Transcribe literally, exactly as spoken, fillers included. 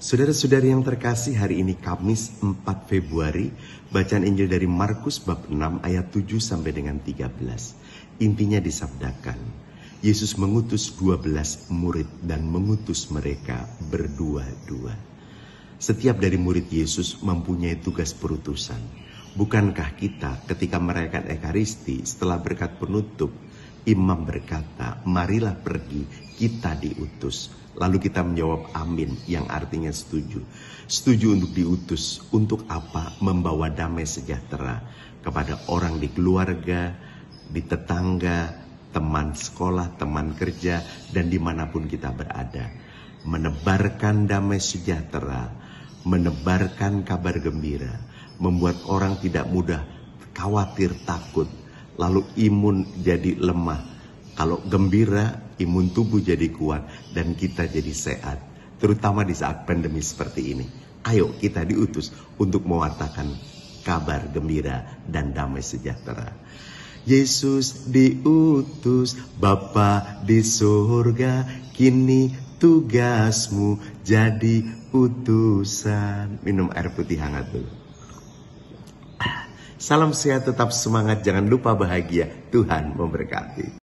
Saudara-saudari yang terkasih, hari ini Kamis empat Februari, bacaan Injil dari Markus bab enam ayat tujuh sampai dengan tiga belas. Intinya disabdakan, Yesus mengutus dua belas murid dan mengutus mereka berdua-dua. Setiap dari murid Yesus mempunyai tugas perutusan. Bukankah kita ketika merayakan Ekaristi setelah berkat penutup, imam berkata, marilah pergi, kita diutus. Lalu kita menjawab amin, yang artinya setuju. Setuju untuk diutus. Untuk apa? Membawa damai sejahtera kepada orang di keluarga, di tetangga, teman sekolah, teman kerja, dan dimanapun kita berada. Menebarkan damai sejahtera, menebarkan kabar gembira, membuat orang tidak mudah khawatir, takut, lalu imun jadi lemah. Kalau gembira, imun tubuh jadi kuat dan kita jadi sehat. Terutama di saat pandemi seperti ini. Ayo kita diutus untuk mewartakan kabar gembira dan damai sejahtera. Yesus diutus, Bapa di surga, kini tugasmu jadi utusan. Minum air putih hangat dulu. Salam sehat, tetap semangat, jangan lupa bahagia. Tuhan memberkati.